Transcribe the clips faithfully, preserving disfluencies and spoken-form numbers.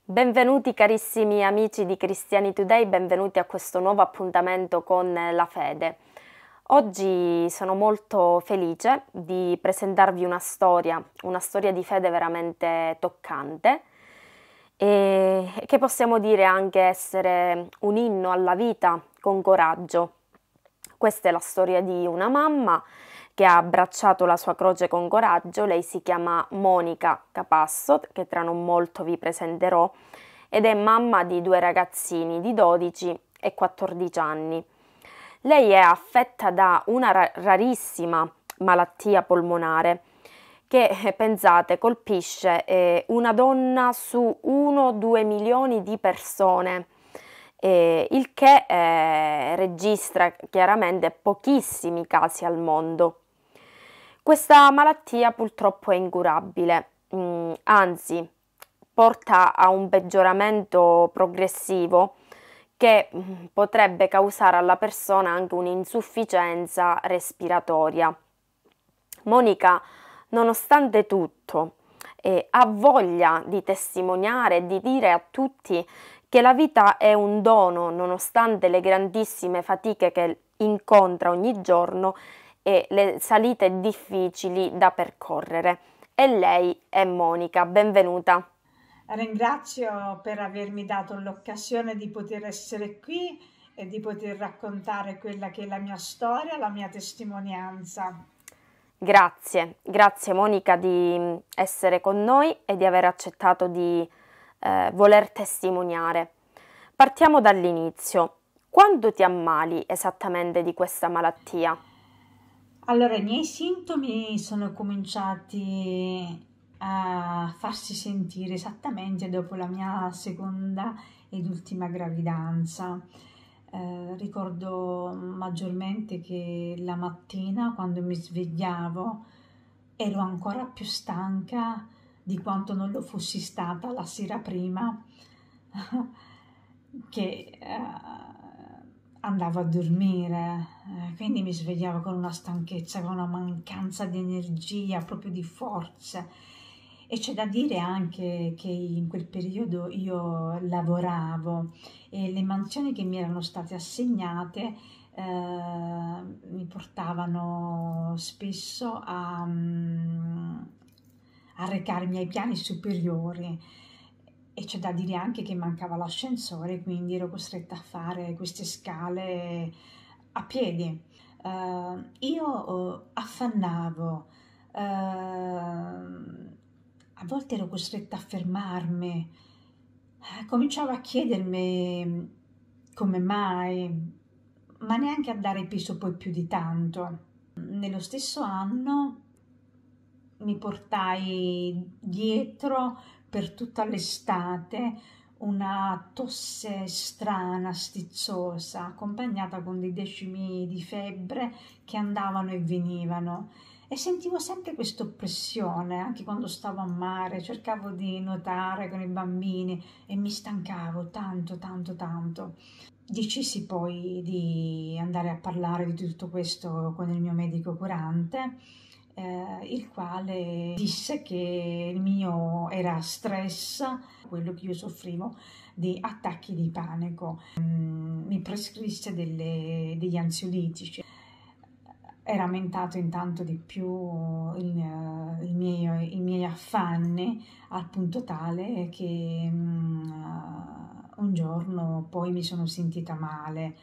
Benvenuti carissimi amici di Cristiani Today, benvenuti a questo nuovo appuntamento con la fede. Oggi sono molto felice di presentarvi una storia, una storia di fede veramente toccante e che possiamo dire anche essere un inno alla vita con coraggio. Questa è la storia di una mamma che ha abbracciato la sua croce con coraggio. Lei si chiama Monica Capasso, che tra non molto vi presenterò, ed è mamma di due ragazzini di dodici e quattordici anni. Lei è affetta da una ra- rarissima malattia polmonare che, pensate, colpisce eh, una donna su uno due milioni di persone, eh, il che eh, registra chiaramente pochissimi casi al mondo. Questa malattia purtroppo è incurabile, mm, anzi porta a un peggioramento progressivo che mm, potrebbe causare alla persona anche un'insufficienza respiratoria. Monica, nonostante tutto, eh, ha voglia di testimoniare e di dire a tutti che la vita è un dono, nonostante le grandissime fatiche che incontra ogni giorno e le salite difficili da percorrere. E lei è Monica, benvenuta. Ringrazio per avermi dato l'occasione di poter essere qui e di poter raccontare quella che è la mia storia, la mia testimonianza. Grazie, grazie Monica di essere con noi e di aver accettato di eh, voler testimoniare. Partiamo dall'inizio. Quando ti ammali esattamente di questa malattia? Allora, i miei sintomi sono cominciati a farsi sentire esattamente dopo la mia seconda ed ultima gravidanza. Eh, ricordo maggiormente che la mattina, quando mi svegliavo, ero ancora più stanca di quanto non lo fossi stata la sera prima, che eh, andavo a dormire, eh, quindi mi svegliavo con una stanchezza, con una mancanza di energia, proprio di forze. E c'è da dire anche che in quel periodo io lavoravo e le mansioni che mi erano state assegnate eh, mi portavano spesso a, mm, a recarmi ai piani superiori. E c'è da dire anche che mancava l'ascensore, quindi ero costretta a fare queste scale a piedi. Uh, io uh, affannavo, uh, a volte ero costretta a fermarmi, uh, cominciavo a chiedermi come mai, ma neanche a dare peso poi più di tanto. Nello stesso anno mi portai dietro per tutta l'estate una tosse strana, stizzosa, accompagnata con dei decimi di febbre che andavano e venivano. E sentivo sempre questa oppressione, anche quando stavo a mare, cercavo di nuotare con i bambini e mi stancavo tanto, tanto, tanto. Decisi poi di andare a parlare di tutto questo con il mio medico curante, eh, il quale disse che il mio era stress, quello che io soffrivo di attacchi di panico. Mm, mi prescrisse delle, degli ansiolitici. Era aumentato intanto di più il, il miei, i miei affanni al punto tale che mm, un giorno poi mi sono sentita male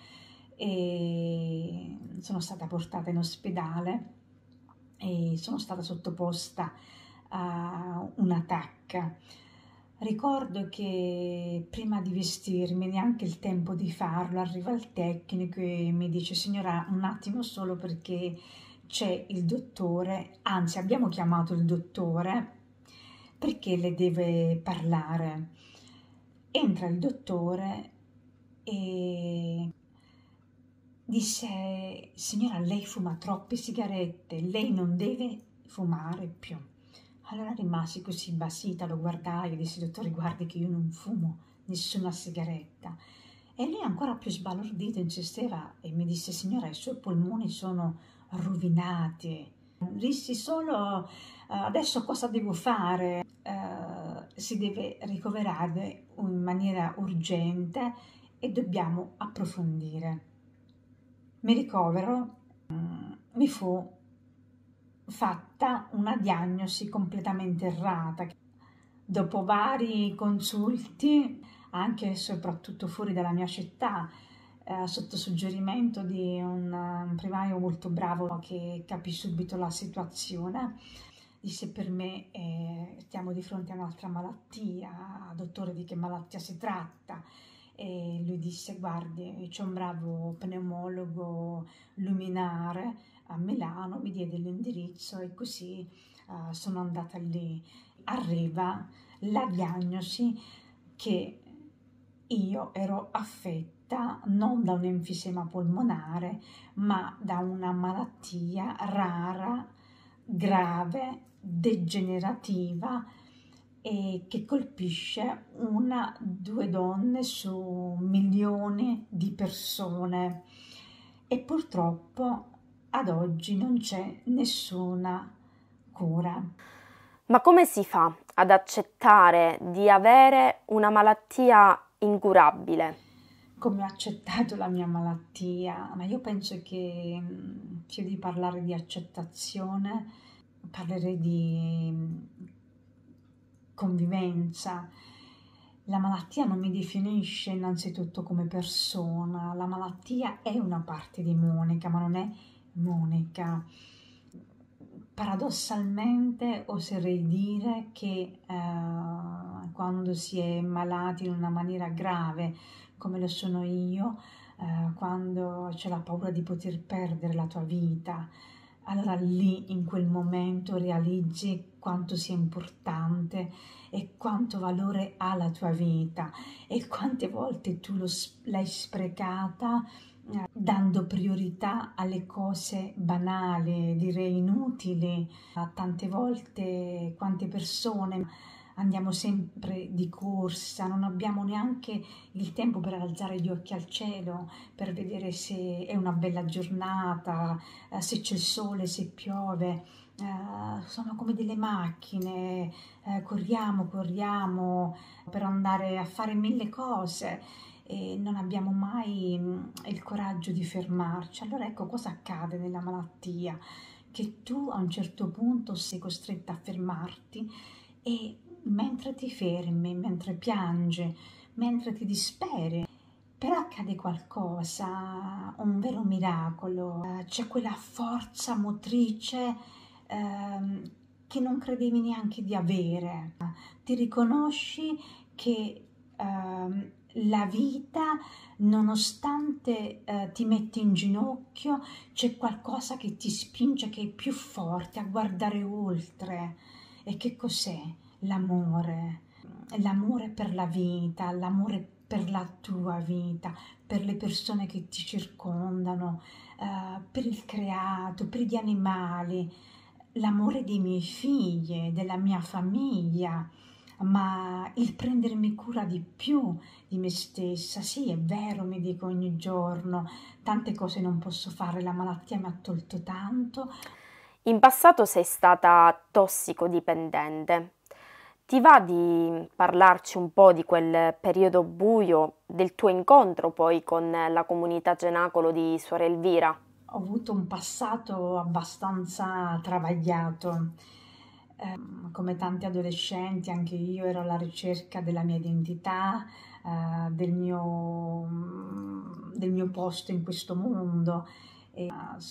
e sono stata portata in ospedale e sono stata sottoposta a una T A C. Ricordo che prima di vestirmi, neanche il tempo di farlo, arriva il tecnico e mi dice: signora, un attimo solo perché c'è il dottore, anzi abbiamo chiamato il dottore perché le deve parlare. Entra il dottore e disse: signora, lei fuma troppe sigarette, lei non deve fumare più. Allora rimasi così basita, lo guardai e dissi: dottore, guardi che io non fumo nessuna sigaretta. E lui, ancora più sbalordito, insisteva e mi disse: signora, i suoi polmoni sono rovinati. Dissi solo: adesso cosa devo fare? Uh, si deve ricoverare in maniera urgente e dobbiamo approfondire. Mi ricovero, um, mi fu fatta una diagnosi completamente errata. Dopo vari consulti, anche e soprattutto fuori dalla mia città, eh, sotto suggerimento di un, un primario molto bravo che capì subito la situazione, disse per me eh, stiamo di fronte a un'altra malattia, dottore di che malattia si tratta? E lui disse guardi, c'è un bravo pneumologo luminare a Milano, mi diede l'indirizzo e così uh, sono andata lì. Arriva la diagnosi che io ero affetta non da un enfisema polmonare, ma da una malattia rara, grave, degenerativa e che colpisce una, due donne su milioni di persone e purtroppo ad oggi non c'è nessuna cura. Ma come si fa ad accettare di avere una malattia incurabile? Come ho accettato la mia malattia? Ma io penso che più di parlare di accettazione, parlerei di convivenza. La malattia non mi definisce innanzitutto come persona, la malattia è una parte di Monica, ma non è Monica. Paradossalmente oserei dire che eh, quando si è malati in una maniera grave, come lo sono io, eh, quando c'è la paura di poter perdere la tua vita, allora lì in quel momento realizzi quanto sia importante e quanto valore ha la tua vita e quante volte tu lo, l'hai sprecata eh, dando priorità alle cose banali, direi inutili. Tante volte quante persone andiamo sempre di corsa, non abbiamo neanche il tempo per alzare gli occhi al cielo, per vedere se è una bella giornata, eh, se c'è il sole, se piove. Eh, sono come delle macchine, eh, corriamo, corriamo per andare a fare mille cose e non abbiamo mai mh, il coraggio di fermarci. Allora ecco cosa accade nella malattia, che tu a un certo punto sei costretta a fermarti e mentre ti fermi, mentre piangi, mentre ti disperi, però accade qualcosa, un vero miracolo, c'è quella forza motrice ehm, che non credevi neanche di avere. Ti riconosci che ehm, la vita, nonostante eh, ti metti in ginocchio, c'è qualcosa che ti spinge, che è più forte a guardare oltre. E che cos'è? L'amore, l'amore per la vita, l'amore per la tua vita, per le persone che ti circondano, eh, per il creato, per gli animali, l'amore dei miei figli, della mia famiglia, ma il prendermi cura di più di me stessa. Sì, è vero, mi dico ogni giorno, tante cose non posso fare, la malattia mi ha tolto tanto. In passato sei stata tossicodipendente. Ti va di parlarci un po' di quel periodo buio, del tuo incontro poi con la comunità Cenacolo di Suor Elvira? Ho avuto un passato abbastanza travagliato. Eh, come tanti adolescenti, anche io ero alla ricerca della mia identità, eh, del mio, del mio posto in questo mondo. E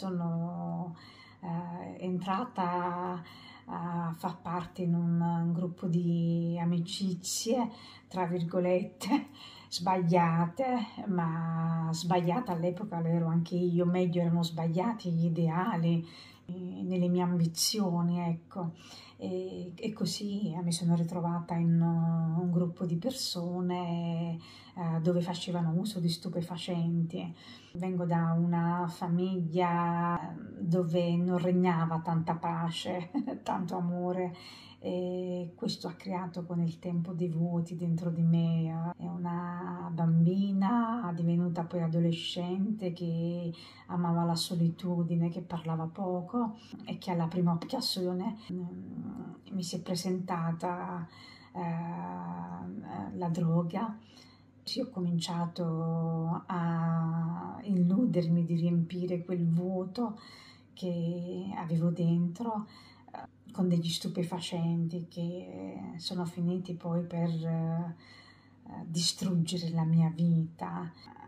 sono eh, entrata a far parte in un, un gruppo di amicizie, tra virgolette, sbagliate, ma sbagliata all'epoca lo ero anche io, meglio erano sbagliati gli ideali, eh, nelle mie ambizioni, ecco. E, e così mi sono ritrovata in uh, un gruppo di persone uh, dove facevano uso di stupefacenti. Vengo da una famiglia dove non regnava tanta pace, tanto amore e questo ha creato con il tempo dei vuoti dentro di me. È una bambina divenuta poi adolescente che amava la solitudine, che parlava poco e che alla prima occasione um, mi si è presentata uh, la droga. Sì, ho cominciato a illudermi di riempire quel vuoto che avevo dentro eh, con degli stupefacenti che sono finiti poi per eh, distruggere la mia vita.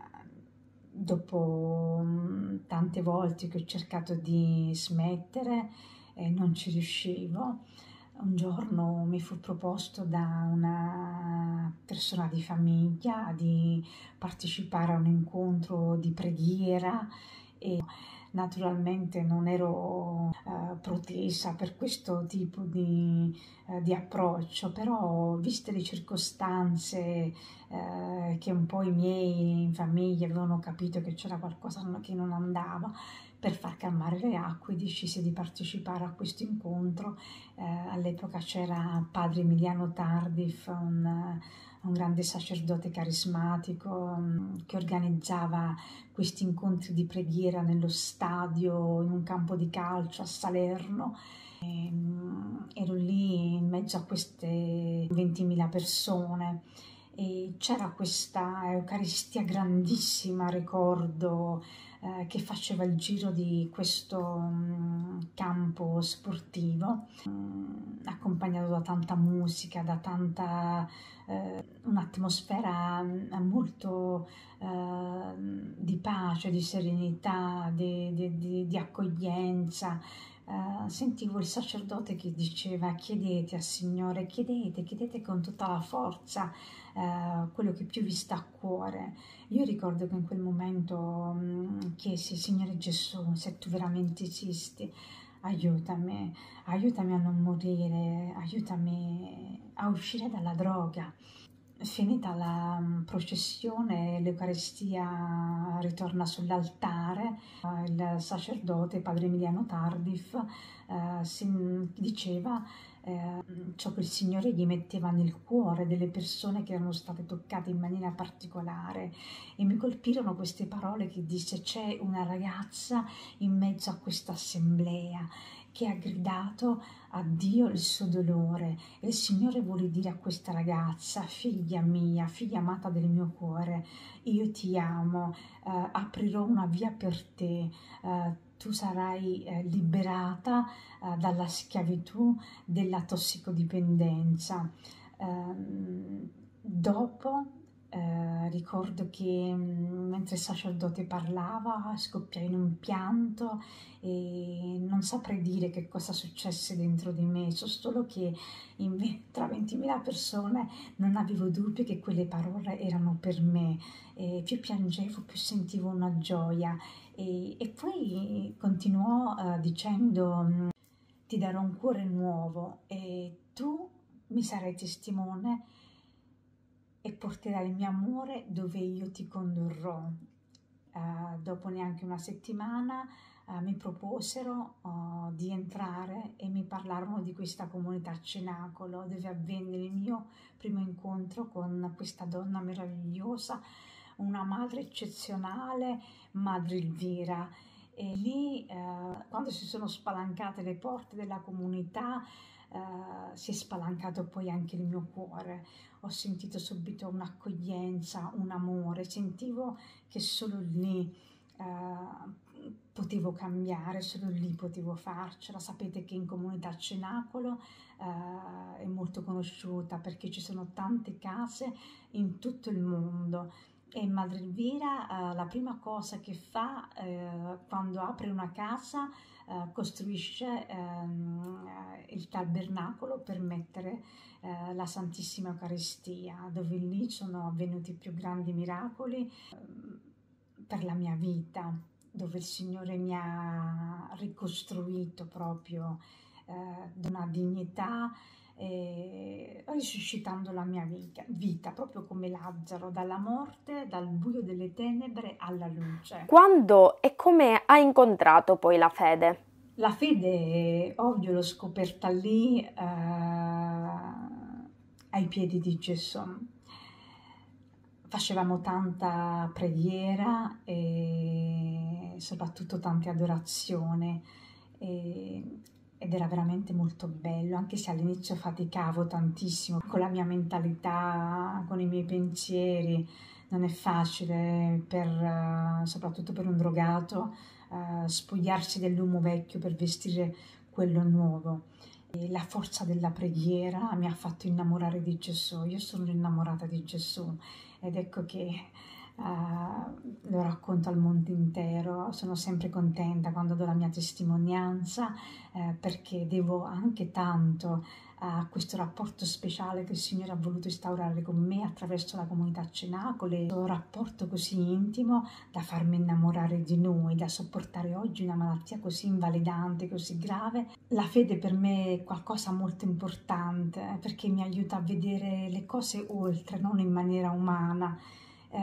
Dopo mh, tante volte che ho cercato di smettere e non ci riuscivo, un giorno mi fu proposto da una persona di famiglia di partecipare a un incontro di preghiera e naturalmente non ero uh, protesa per questo tipo di, uh, di approccio, però viste le circostanze uh, che un po' i miei in famiglia avevano capito che c'era qualcosa che non andava, per far calmare le acque decisi di partecipare a questo incontro. Eh, all'epoca c'era padre Emiliano Tardif, un, un grande sacerdote carismatico um, che organizzava questi incontri di preghiera nello stadio, in un campo di calcio a Salerno. E, um, ero lì in mezzo a queste ventimila persone e c'era questa Eucaristia grandissima, ricordo, eh, che faceva il giro di questo um, campo sportivo, um, accompagnato da tanta musica, da tanta eh, un'atmosfera molto eh, di pace, di serenità, di, di, di, di accoglienza. Uh, sentivo il sacerdote che diceva: chiedete al Signore, chiedete, chiedete con tutta la forza uh, quello che più vi sta a cuore. Io ricordo che in quel momento um, chiesi: Signore Gesù, se tu veramente esisti, aiutami, aiutami a non morire, aiutami a uscire dalla droga. Finita la processione, l'Eucaristia ritorna sull'altare, il sacerdote, padre Emiliano Tardif, eh, si diceva eh, ciò che il Signore gli metteva nel cuore delle persone che erano state toccate in maniera particolare, e mi colpirono queste parole che disse: c'è una ragazza in mezzo a questa assemblea che ha gridato a Dio il suo dolore, e il Signore vuole dire a questa ragazza: figlia mia, figlia amata del mio cuore, io ti amo, eh, aprirò una via per te, eh, tu sarai eh, liberata eh, dalla schiavitù della tossicodipendenza. Eh, dopo Eh, ricordo che mh, mentre il sacerdote parlava scoppiai in un pianto e non saprei dire che cosa successe dentro di me, so solo che in ve- tra ventimila persone non avevo dubbi che quelle parole erano per me, e più piangevo più sentivo una gioia, e, e poi continuò eh, dicendo: ti darò un cuore nuovo e tu mi sarai testimone e porterai il mio amore dove io ti condurrò. Uh, dopo neanche una settimana uh, mi proposero uh, di entrare e mi parlarono di questa comunità Cenacolo, dove avvenne il mio primo incontro con questa donna meravigliosa, una madre eccezionale, Madre Elvira. E lì, uh, quando si sono spalancate le porte della comunità, Uh, si è spalancato poi anche il mio cuore. Ho sentito subito un'accoglienza, un amore, sentivo che solo lì uh, potevo cambiare, solo lì potevo farcela. Sapete che in comunità Cenacolo uh, è molto conosciuta perché ci sono tante case in tutto il mondo, e Madre Elvira uh, la prima cosa che fa uh, quando apre una casa, Uh, costruisce um, il tabernacolo per mettere uh, la Santissima Eucaristia, dove lì sono avvenuti i più grandi miracoli um, per la mia vita, dove il Signore mi ha ricostruito proprio uh, di una dignità, e risuscitando la mia vita, vita, proprio come Lazzaro, dalla morte, dal buio delle tenebre alla luce. Quando e come hai incontrato poi la fede? La fede, ovvio, l'ho scoperta lì, eh, ai piedi di Gesù. Facevamo tanta preghiera e soprattutto tante adorazione e, ed era veramente molto bello, anche se all'inizio faticavo tantissimo con la mia mentalità, con i miei pensieri. Non è facile, per, soprattutto per un drogato, uh, spogliarsi dell'uomo vecchio per vestire quello nuovo. E la forza della preghiera mi ha fatto innamorare di Gesù. Io sono innamorata di Gesù ed ecco che uh, lo racconto al mondo intero. Sono sempre contenta quando do la mia testimonianza, eh, perché devo anche tanto a questo rapporto speciale che il Signore ha voluto instaurare con me attraverso la comunità Cenacoli, un rapporto così intimo da farmi innamorare di Lui, da sopportare oggi una malattia così invalidante, così grave. La fede per me è qualcosa molto importante perché mi aiuta a vedere le cose oltre, non in maniera umana, eh,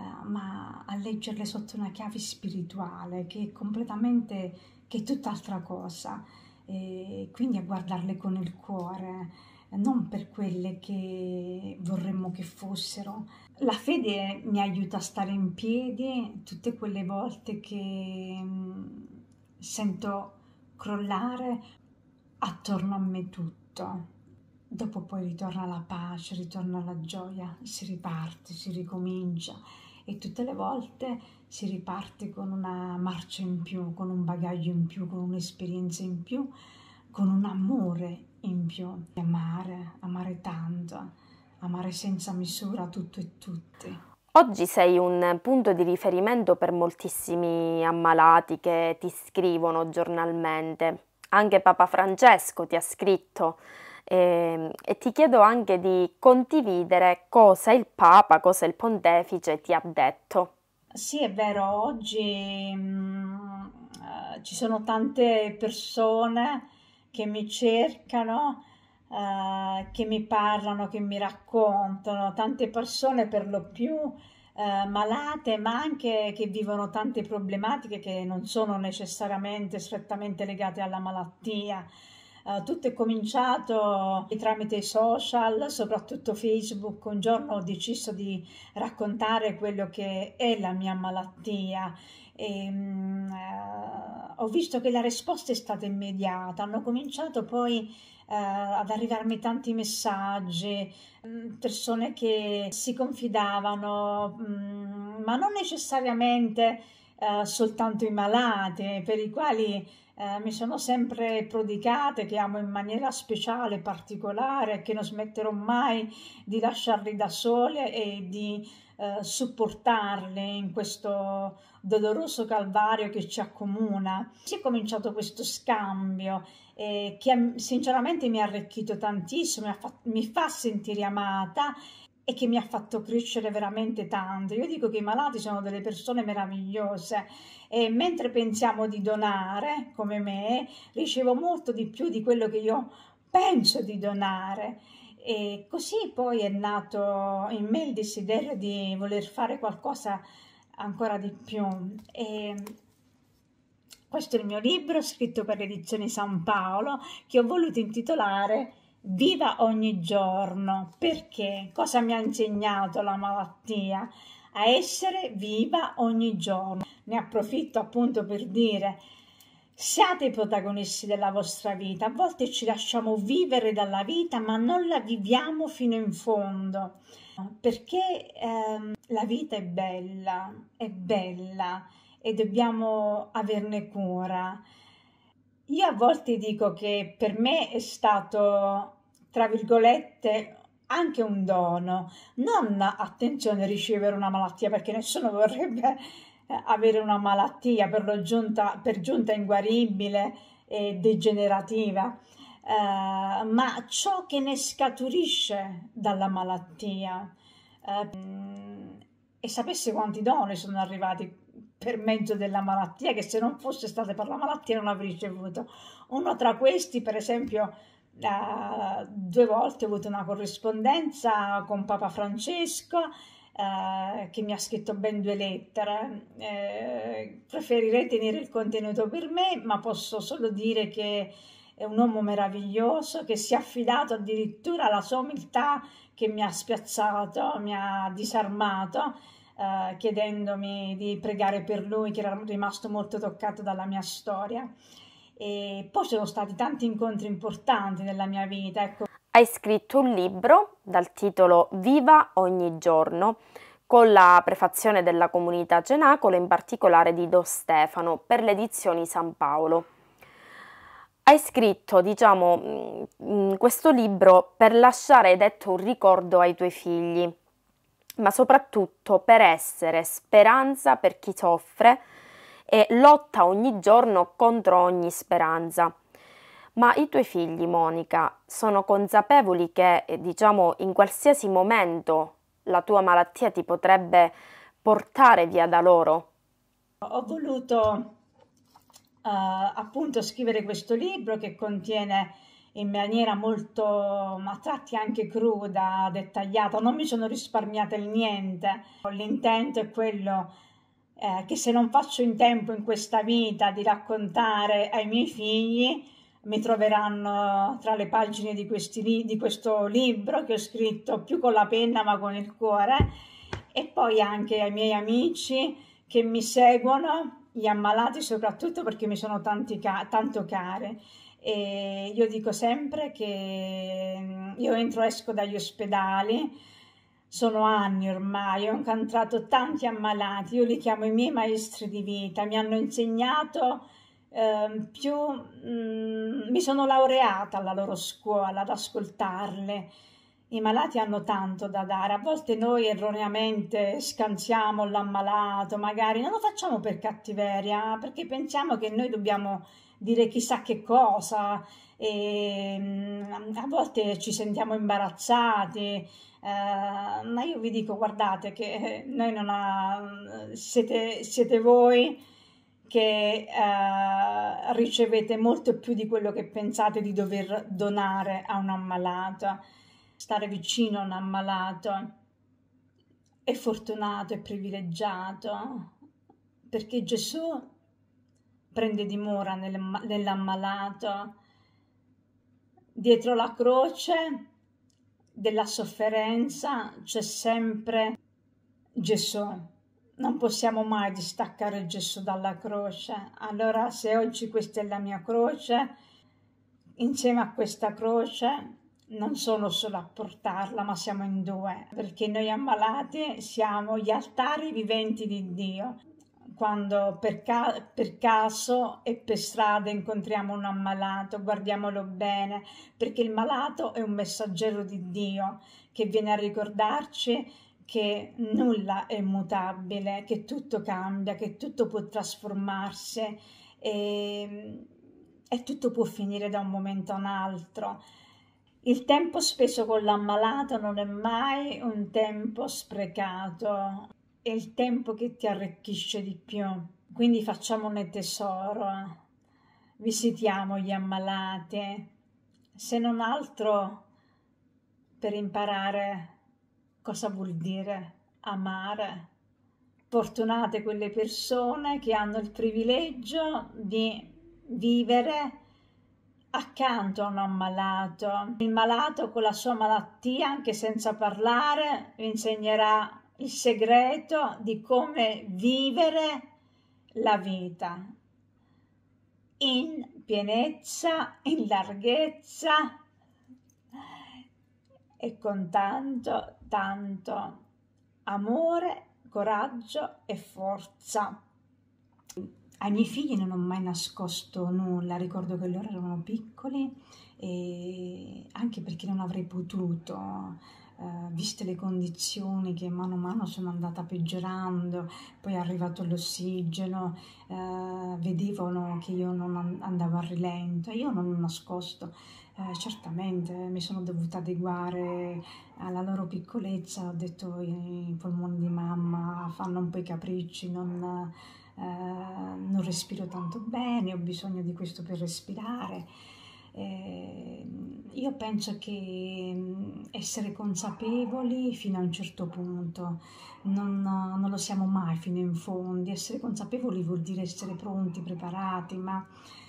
ma a leggerle sotto una chiave spirituale che è completamente, che è tutt'altra cosa. E quindi a guardarle con il cuore, non per quelle che vorremmo che fossero. La fede mi aiuta a stare in piedi tutte quelle volte che mh, sento crollare attorno a me tutto. Dopo poi ritorna la pace, ritorna la gioia, si riparte, si ricomincia e tutte le volte si riparte con una marcia in più, con un bagaglio in più, con un'esperienza in più, con un amore in più. Amare, amare tanto, amare senza misura tutto e tutti. Oggi sei un punto di riferimento per moltissimi ammalati che ti scrivono giornalmente. Anche Papa Francesco ti ha scritto. E, e ti chiedo anche di condividere cosa il Papa, cosa il Pontefice ti ha detto. Sì, è vero, oggi mh, eh, ci sono tante persone che mi cercano, eh, che mi parlano, che mi raccontano, tante persone per lo più eh, malate, ma anche che vivono tante problematiche che non sono necessariamente strettamente legate alla malattia. Uh, tutto è cominciato tramite i social, soprattutto Facebook. Un giorno ho deciso di raccontare quello che è la mia malattia e um, uh, ho visto che la risposta è stata immediata. Hanno cominciato poi uh, ad arrivarmi tanti messaggi, um, persone che si confidavano, um, ma non necessariamente uh, soltanto i malati, per i quali Eh, mi sono sempre prodigate, che amo in maniera speciale, particolare, che non smetterò mai di lasciarli da soli e di eh, supportarli in questo doloroso calvario che ci accomuna. Si è cominciato questo scambio eh, che sinceramente mi ha arricchito tantissimo, mi, ha fatto, mi fa sentire amata e che mi ha fatto crescere veramente tanto. Io dico che i malati sono delle persone meravigliose e mentre pensiamo di donare, come me, ricevo molto di più di quello che io penso di donare. E così poi è nato in me il desiderio di voler fare qualcosa ancora di più. E questo è il mio libro scritto per le edizioni San Paolo, che ho voluto intitolare Viva ogni giorno. Perché? Cosa mi ha insegnato la malattia? A essere viva ogni giorno. Ne approfitto appunto per dire: siate i protagonisti della vostra vita. A volte ci lasciamo vivere dalla vita, ma non la viviamo fino in fondo, perché ehm, la vita è bella, è bella e dobbiamo averne cura. Io a volte dico che per me è stato, tra virgolette, anche un dono, non, attenzione, ricevere una malattia, perché nessuno vorrebbe avere una malattia per, lo giunta, per giunta inguaribile e degenerativa, eh, ma ciò che ne scaturisce dalla malattia. Eh, e sapesse quanti doni sono arrivati per mezzo della malattia, che se non fosse stata per la malattia non avrei ricevuto. Uno tra questi, per esempio, uh, due volte ho avuto una corrispondenza con Papa Francesco eh, che mi ha scritto ben due lettere. Eh, preferirei tenere il contenuto per me, ma posso solo dire che è un uomo meraviglioso, che si è affidato addirittura alla sua umiltà, che mi ha spiazzato, mi ha disarmato, eh, chiedendomi di pregare per lui, che era rimasto molto toccato dalla mia storia. E poi ci sono stati tanti incontri importanti nella mia vita, ecco. Hai scritto un libro dal titolo Viva ogni giorno, con la prefazione della comunità Cenacolo, in particolare di Don Stefano, per le edizioni San Paolo. Hai scritto, diciamo, questo libro per lasciare, hai detto, un ricordo ai tuoi figli, ma soprattutto per essere speranza per chi soffre e lotta ogni giorno contro ogni speranza. Ma i tuoi figli, Monica, sono consapevoli che, diciamo, in qualsiasi momento la tua malattia ti potrebbe portare via da loro? Ho voluto Uh, appunto scrivere questo libro che contiene in maniera molto, a tratti anche cruda, dettagliata, non mi sono risparmiata il niente. L'intento è quello eh, che se non faccio in tempo in questa vita di raccontare ai miei figli, mi troveranno tra le pagine di, questi li- di questo libro che ho scritto più con la penna ma con il cuore, e poi anche ai miei amici che mi seguono, gli ammalati soprattutto, perché mi sono tanti ca- tanto care. E io dico sempre che io entro e esco dagli ospedali, sono anni ormai, ho incontrato tanti ammalati, io li chiamo i miei maestri di vita, mi hanno insegnato eh, più, mh, mi sono laureata alla loro scuola ad ascoltarle. I malati hanno tanto da dare, a volte noi erroneamente scansiamo l'ammalato, magari non lo facciamo per cattiveria, perché pensiamo che noi dobbiamo dire chissà che cosa, e mm, a volte ci sentiamo imbarazzati, eh, ma io vi dico, guardate che noi non ha, siete, siete voi che eh, ricevete molto più di quello che pensate di dover donare a un ammalato. Stare vicino a un ammalato è fortunato, è privilegiato, perché Gesù prende dimora nell'ammalato. Dietro la croce della sofferenza c'è sempre Gesù. Non possiamo mai distaccare Gesù dalla croce. Allora, se oggi questa è la mia croce, insieme a questa croce non sono solo a portarla, ma siamo in due, perché noi ammalati siamo gli altari viventi di Dio. Quando per, ca- per caso e per strada incontriamo un ammalato, guardiamolo bene, perché il malato è un messaggero di Dio che viene a ricordarci che nulla è mutabile, che tutto cambia, che tutto può trasformarsi e, e tutto può finire da un momento a un altro. Il tempo speso con l'ammalato non è mai un tempo sprecato, è il tempo che ti arricchisce di più. Quindi facciamone tesoro, visitiamo gli ammalati, se non altro per imparare cosa vuol dire amare. Fortunate quelle persone che hanno il privilegio di vivere accanto a un ammalato. Il malato con la sua malattia, anche senza parlare, vi insegnerà il segreto di come vivere la vita in pienezza, in larghezza e con tanto, tanto amore, coraggio e forza. Ai miei figli non ho mai nascosto nulla, ricordo che loro erano piccoli e anche perché non avrei potuto, eh, viste le condizioni che mano a mano sono andata peggiorando, poi è arrivato l'ossigeno, eh, vedevano che io non andavo a rilento, io non ho nascosto. Eh, certamente mi sono dovuta adeguare alla loro piccolezza, ho detto i polmoni di mamma fanno un po' i capricci, non... Uh, non respiro tanto bene, ho bisogno di questo per respirare, Eh, io penso che essere consapevoli fino a un certo punto, non, non lo siamo mai fino in fondo. Essere consapevoli vuol dire essere pronti, preparati, ma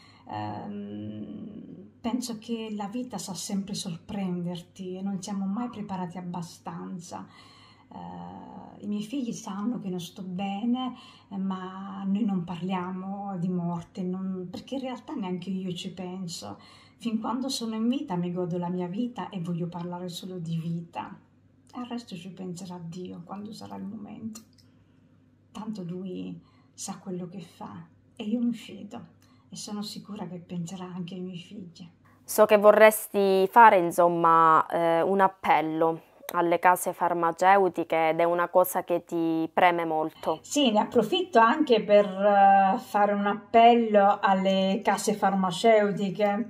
ehm, penso che la vita sa sempre sorprenderti e non siamo mai preparati abbastanza. Uh, I miei figli sanno che non sto bene, eh, ma noi non parliamo di morte, non, perché in realtà neanche io ci penso. Fin quando sono in vita mi godo la mia vita e voglio parlare solo di vita. Al resto ci penserà Dio quando sarà il momento. Tanto Lui sa quello che fa e io mi fido e sono sicura che penserà anche ai miei figli. So che vorresti fare, insomma, eh, un appello alle case farmaceutiche ed è una cosa che ti preme molto. Sì, ne approfitto anche per uh, fare un appello alle case farmaceutiche.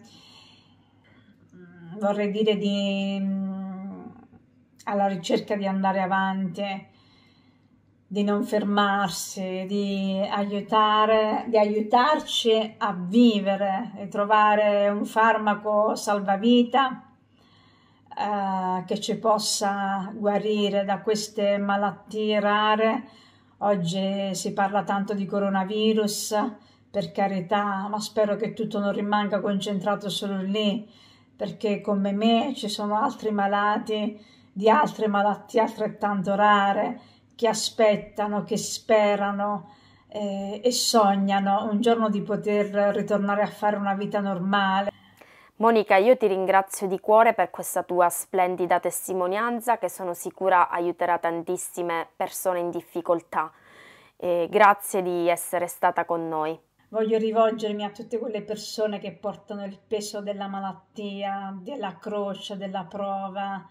Vorrei dire di, um, alla ricerca di andare avanti, di non fermarsi, di aiutare, di aiutarci a vivere e trovare un farmaco salvavita Uh, che ci possa guarire da queste malattie rare. Oggi si parla tanto di coronavirus, per carità, ma spero che tutto non rimanga concentrato solo lì, perché come me ci sono altri malati di altre malattie altrettanto rare che aspettano, che sperano eh, e sognano un giorno di poter ritornare a fare una vita normale. Monica, io ti ringrazio di cuore per questa tua splendida testimonianza che sono sicura aiuterà tantissime persone in difficoltà. E grazie di essere stata con noi. Voglio rivolgermi a tutte quelle persone che portano il peso della malattia, della croce, della prova.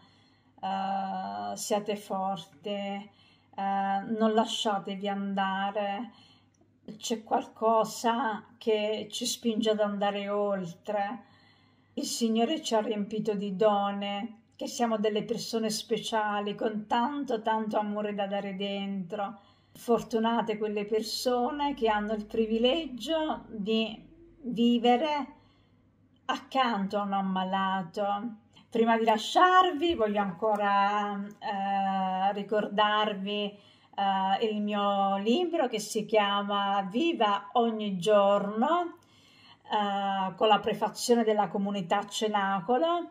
Uh, siate forti, uh, non lasciatevi andare. C'è qualcosa che ci spinge ad andare oltre. Il Signore ci ha riempito di doni, che siamo delle persone speciali, con tanto tanto amore da dare dentro. Fortunate quelle persone che hanno il privilegio di vivere accanto a un ammalato. Prima di lasciarvi voglio ancora eh, ricordarvi eh, il mio libro che si chiama Viva ogni giorno, Uh, con la prefazione della comunità Cenacolo.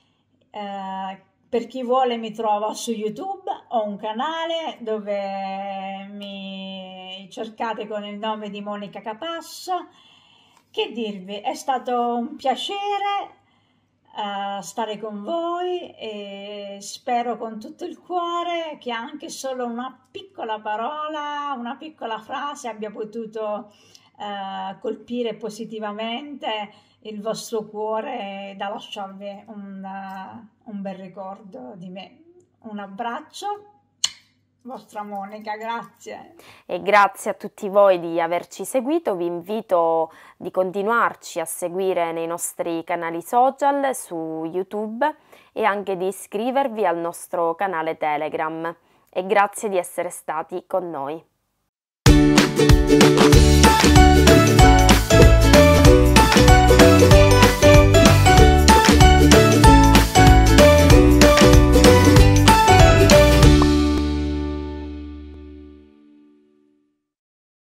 Uh, per chi vuole mi trova su YouTube, ho un canale dove mi cercate con il nome di Monica Capasso. Che dirvi, è stato un piacere uh, stare con voi e spero con tutto il cuore che anche solo una piccola parola, una piccola frase abbia potuto Uh, colpire positivamente il vostro cuore da lasciarvi un, uh, un bel ricordo di me. Un abbraccio, vostra Monica, grazie. E grazie a tutti voi di averci seguito. Vi invito di continuarci a seguire nei nostri canali social, su YouTube e anche di iscrivervi al nostro canale Telegram. E grazie di essere stati con noi.